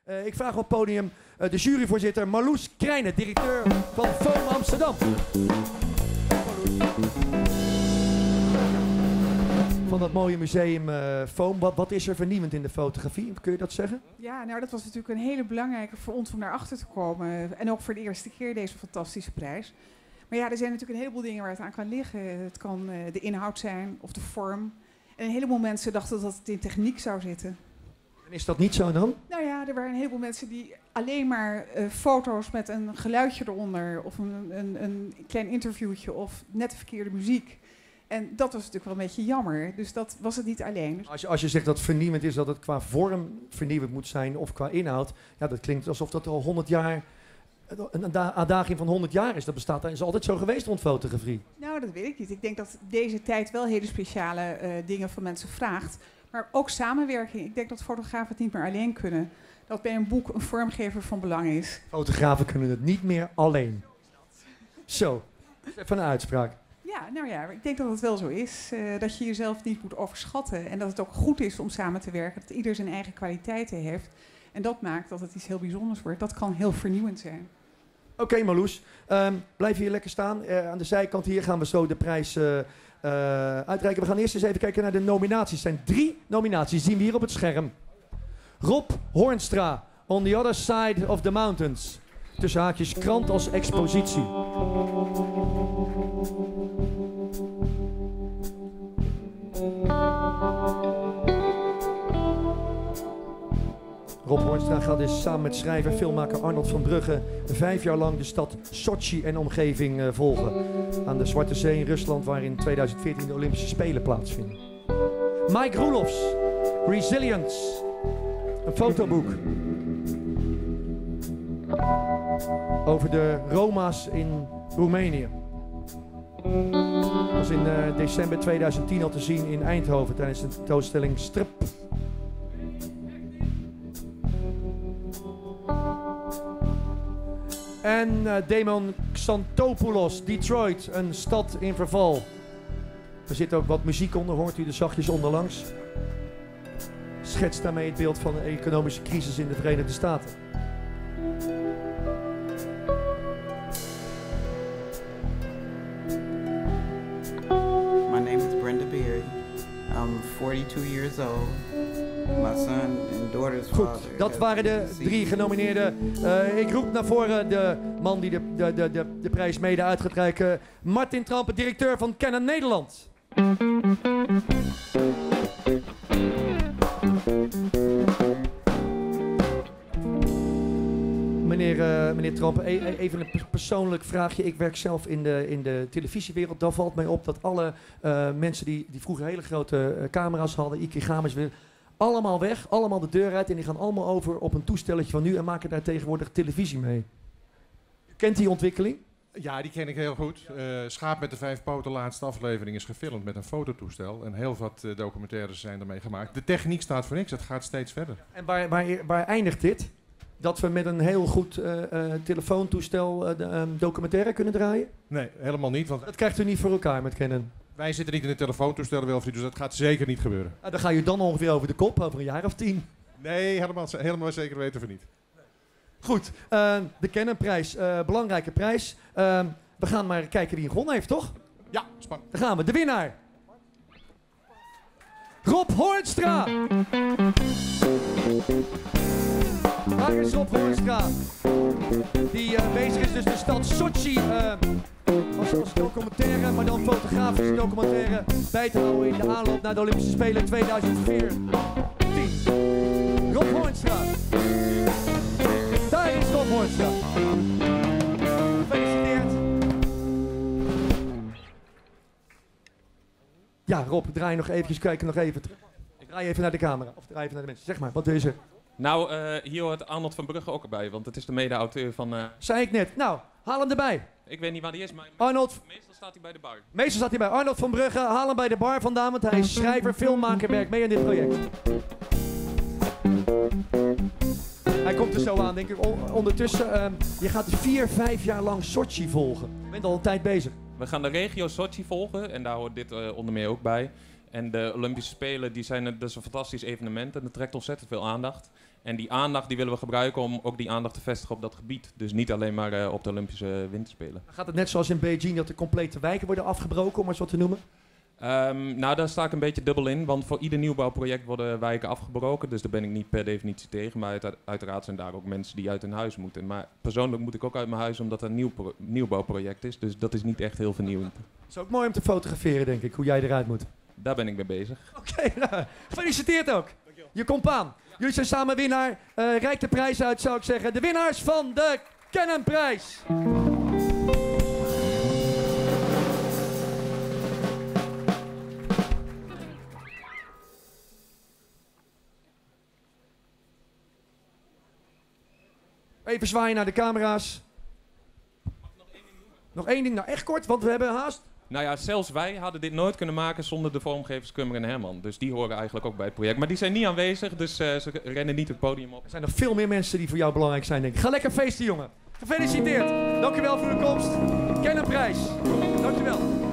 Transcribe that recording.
Ik vraag op het podium de juryvoorzitter Marloes Krijnen, directeur van Foam Amsterdam. Van dat mooie museum Foam. Wat is er vernieuwend in de fotografie? Kun je dat zeggen? Ja, nou dat was natuurlijk een hele belangrijke voor ons om daarachter te komen. En ook voor de eerste keer deze fantastische prijs. Maar ja, er zijn natuurlijk een heleboel dingen waar het aan kan liggen. Het kan de inhoud zijn of de vorm. En een heleboel mensen dachten dat het in techniek zou zitten. En is dat niet zo dan? Nou ja, er waren een heleboel mensen die alleen maar foto's met een geluidje eronder... of een klein interviewtje of net de verkeerde muziek. En dat was natuurlijk wel een beetje jammer. Dus dat was het niet alleen. Als je zegt dat vernieuwend is, dat het qua vorm vernieuwend moet zijn of qua inhoud... Ja, dat klinkt alsof dat al 100 jaar... een uitdaging van 100 jaar is. Dat is altijd zo geweest rond fotografie. Nou, dat weet ik niet. Ik denk dat deze tijd wel hele speciale dingen van mensen vraagt. Maar ook samenwerking. Ik denk dat fotografen het niet meer alleen kunnen. Dat bij een boek een vormgever van belang is. Fotografen kunnen het niet meer alleen. Zo, even een uitspraak. Ja, nou ja, ik denk dat het wel zo is. Dat je jezelf niet moet overschatten. En dat het ook goed is om samen te werken. Dat ieder zijn eigen kwaliteiten heeft. En dat maakt dat het iets heel bijzonders wordt. Dat kan heel vernieuwend zijn. Oké, Marloes. Blijf hier lekker staan. Aan de zijkant hier gaan we zo de prijs uitreiken. We gaan eerst eens even kijken naar de nominaties. Er zijn 3 nominaties. Die zien we hier op het scherm. Rob Hoornstra, On the Other Side of the Mountains. Tussen haakjes krant als expositie. Rob Hoornstra gaat dus samen met schrijver filmmaker Arnold van Brugge 5 jaar lang de stad Sochi en omgeving volgen. Aan de Zwarte Zee in Rusland, waar in 2014 de Olympische Spelen plaatsvinden. Mike Roelofs, Resilience. Een fotoboek. Over de Roma's in Roemenië. Dat was in december 2010 al te zien in Eindhoven tijdens de tentoonstelling Strip. En Demon Xantopoulos, Detroit, een stad in verval. Er zit ook wat muziek onder, hoort u er zachtjes onderlangs. Schetst daarmee het beeld van de economische crisis in de Verenigde Staten. My name is Brenda Beard. I'm 42 years old. My son and daughter's Goed, father. dat waren de 3 genomineerden. Ik roep naar voren de man die de prijs mede uit gaat reiken. Martin Trampen, directeur van Canon Nederland. Meneer Trampen, even een persoonlijk vraagje. Ik werk zelf in de televisiewereld. Dan valt mij op dat alle mensen die vroeger hele grote camera's hadden, Ikigamis weer, allemaal weg, allemaal de deur uit en die gaan allemaal over op een toestelletje van nu en maken daar tegenwoordig televisie mee. U kent die ontwikkeling? Ja, die ken ik heel goed. Schaap met de 5 poten, laatste aflevering is gefilmd met een fototoestel. En heel wat documentaires zijn ermee gemaakt. De techniek staat voor niks, het gaat steeds verder. En waar eindigt dit? Dat we met een heel goed telefoontoestel documentaire kunnen draaien? Nee, helemaal niet. Want dat krijgt u niet voor elkaar met Canon. Wij zitten niet in de telefoontoestellen, Wilfried, dus dat gaat zeker niet gebeuren. Dan ga je dan ongeveer over de kop, over een jaar of 10. Nee, helemaal zeker weten we niet. Goed, de Canonprijs, belangrijke prijs. We gaan maar kijken wie gewonnen heeft, toch? Ja, spannend. Daar gaan we, de winnaar. Rob Hoornstra. Waar is Rob Hoornstra? Die bezig is dus de stad Sochi als documentaire, maar dan fotografische documentaire bij te houden in de aanloop naar de Olympische Spelen 2014. Rob Hoornstra. Daar is Rob Hoornstra. Gefeliciteerd. Ja, Rob, draai nog eventjes, kijken nog even terug. Ik draai even naar de camera, of draai even naar de mensen. Zeg maar, wat is er? Nou, hier hoort Arnold van Brugge ook erbij, want het is de mede-auteur van... Zei ik net. Nou, haal hem erbij. Ik weet niet waar die is, maar Arnold. meestal staat hij bij de bar. Meestal staat hij bij Arnold van Brugge. Haal hem bij de bar vandaan, want hij is schrijver, filmmaker, werkt mee aan dit project. Hij komt er zo aan, denk ik. Ondertussen, je gaat 4-5 jaar lang Sochi volgen. Je bent al een tijd bezig. We gaan de regio Sochi volgen en daar hoort dit onder meer ook bij. En de Olympische Spelen, die zijn dus een fantastisch evenement en dat trekt ontzettend veel aandacht. En die aandacht die willen we gebruiken om ook die aandacht te vestigen op dat gebied. Dus niet alleen maar op de Olympische Winterspelen. Gaat het net zoals in Beijing dat de complete wijken worden afgebroken, om maar eens wat te noemen? Nou, daar sta ik een beetje dubbel in, want voor ieder nieuwbouwproject worden wijken afgebroken. Dus daar ben ik niet per definitie tegen, maar uiteraard zijn daar ook mensen die uit hun huis moeten. Maar persoonlijk moet ik ook uit mijn huis omdat het een nieuwbouwproject is, dus dat is niet echt heel vernieuwend. Het is ook mooi om te fotograferen, denk ik, hoe jij eruit moet. Daar ben ik mee bezig. Oké, nou, gefeliciteerd ook. Je komt aan. Jullie zijn samen winnaar. Rijk de prijs uit, zou ik zeggen. De winnaars van de Cannonprijs. Even zwaaien naar de camera's. Nog één ding, nou echt kort, want we hebben haast. Nou ja, zelfs wij hadden dit nooit kunnen maken zonder de vormgevers Kummer en Herman. Dus die horen eigenlijk ook bij het project. Maar die zijn niet aanwezig, dus ze rennen niet het podium op. Er zijn nog veel meer mensen die voor jou belangrijk zijn, denk ik. Ga lekker feesten, jongen. Gefeliciteerd. Dankjewel voor de komst. Cannonprijs. Dankjewel.